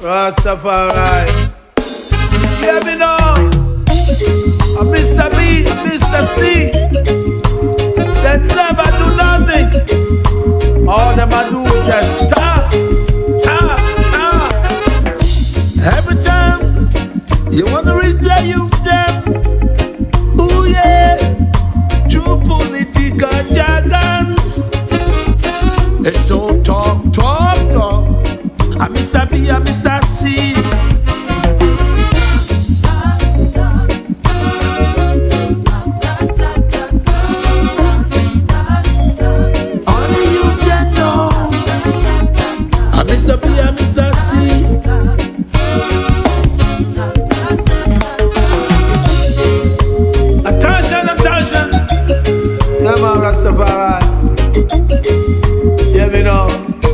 Rastafari. Hear me now. Mr. B, Mr. C. They never do nothing. All them I do is just talk, talk, talk. Every time you wanna reach there, you them. Ooh yeah, true political jargons. It's so talk, talk, talk. I'm Mr. B, I'm Mr. C. Only you can know. I'm Mr. B, I'm Mr. C. Attention, attention. Come on, Rastafari. Hear me now.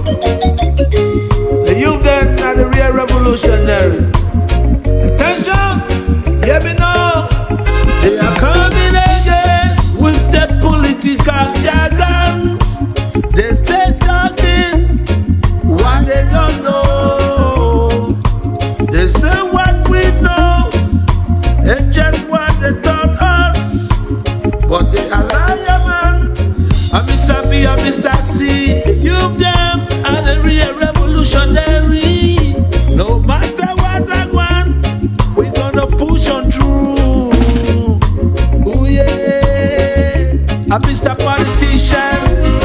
The youth then are the real revolutionary. Attention, hear me now. They are coming again with the political jargons. They stay talking what they don't know. They say what we know, it's just what they taught us. But they are liar, man. I'm Mr. B, I'm Mr. C. The youth them are the real revolutionary. No matter what I want, we gonna push on through. Ooh yeah, I'm Mr. Politician.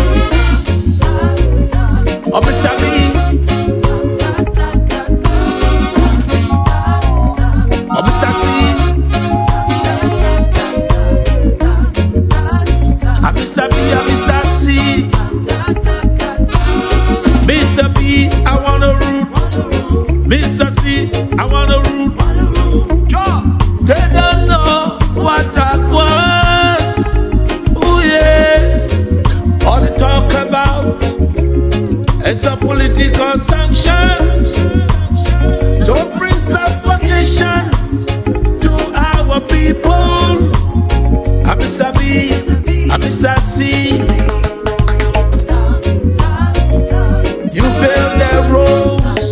Oh Mr. B. Oh Mr. C. I'm Mr. B, I'm Mr. C. Mr. B, I wanna root. Mr. C, I wanna root. They don't know what I want. Ooh yeah. All they talk about is a political sanction to bring suffocation to our people. I'm Mr. B, I'm Mr. C. You build the roads,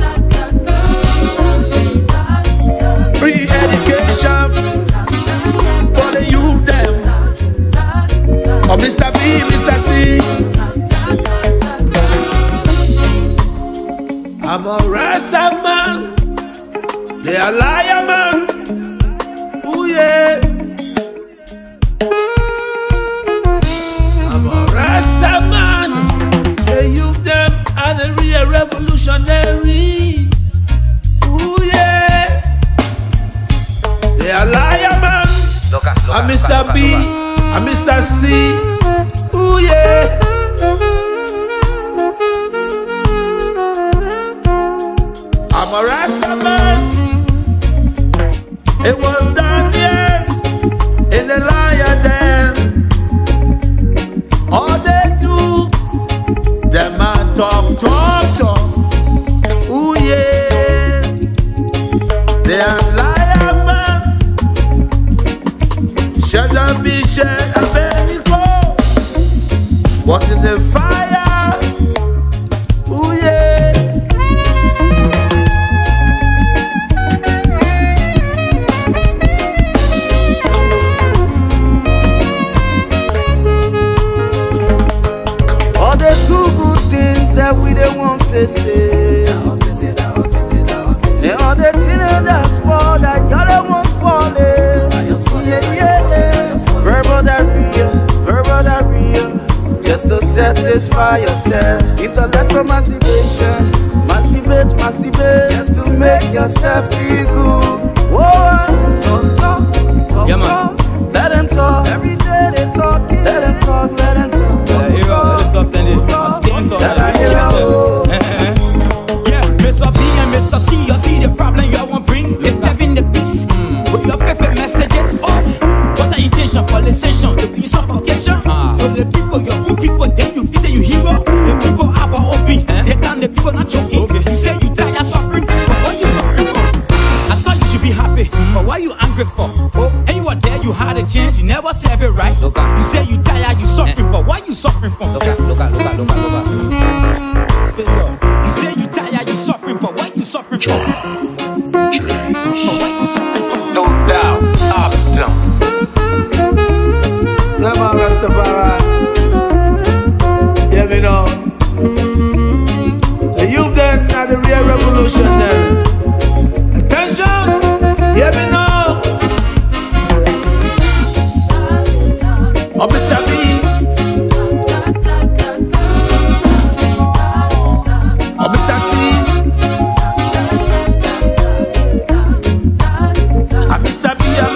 free education for the youth them. Oh Mr. B, Mr. C. I'm a Rasta man, they are liar man. Ooh yeah. I'm a Rasta man, the youth them are the real revolutionary. Ooh yeah. They are liar man. I'm Mr. B, I'm Mr. C. Ooh yeah. I'm a Rasta man. It was DanG in the liar den. All they do, them man talk, talk, talk. Ooh yeah. They are liar man. Shut up, be shed, a baby go. What's in the fire? Ooh yeah. All the good things that we don't want face it. And all the things that spoil that y'all don't want spoil it. Yeah, yeah. Verbal diarrhea, just to satisfy yourself. Intellectual masturbation, masturbate, just to make yourself feel good. Whoa, don't talk, yeah, man. let them talk. Every day they talk, let them talk, let them talk. Yeah, Mr. B and Mr. C, you see the problem you won't bring. It's having the peace with your perfect messages. What's the intention for the session? To be suffocation. So the people, your own people, then you say you hero. The people are open. This time the people not joking. You say you die, you're suffering. But what you suffering for? I thought you should be happy. But why you angry for? And you were there, you had a chance, you never serve it right. You say you tired, you suffering, but why you suffering from? Look at. You say you tired, you suffering, but why you suffering? Mr. B,